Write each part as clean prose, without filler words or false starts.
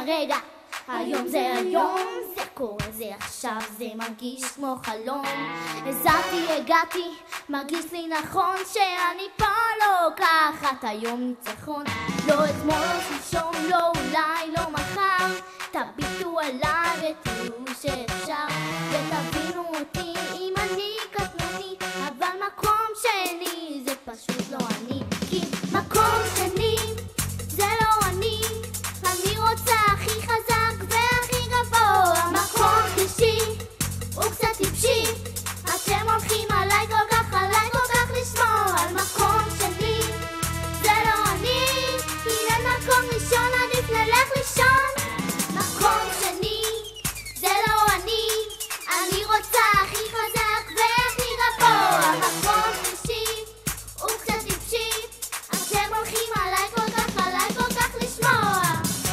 הרגע, היום זה היום, זה קורה זה עכשיו, זה מרגיש כמו חלום. הזעתי, הגעתי, מרגיש לי נכון שאני פה לא לקחת היום ניצחון. לא אתמול, לא שלשום, לא אולי, לא מחר, תביטו עליי ותראו שאפשר, ותבינו אותי אם אני קטנוני, אבל מקום שני זה פשוט לא אני. כי מקום שני זה לא אני, אני רוצה הכי חזק והכי גבוה. מקום שלישי הוא קצת טיפשי, אתם הולכים עליי כל כך לשמוע. על מקום שני זה לא אני, אם אין מקום ראשון עדיף נלך לישון. מקום שני זה לא אני רוצה הכי חזק והכי גבוה. מקום שלישי הוא קצת טיפשי, אתם הולכים עליי כל כך לשמוע.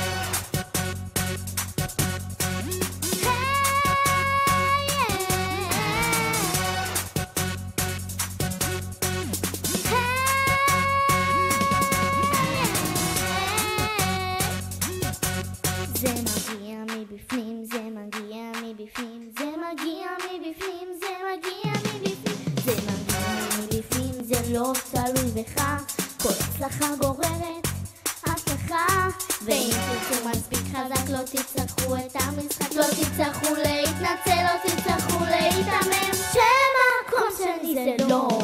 זה מגיע מבפנים, זה מגיע מבפנים, זה מגיע מבפנים, זה מגיע מבפנים, זה מגיע מבפנים, זה לא תלוי בך, כל הצלחה גוררת הצלחה. ואם תרצו מספיק חזק לא תצטרכו את המשחק, לא תצטרכו להתנצל, לא תצטרכו להתאמן, שמקום שני זה לא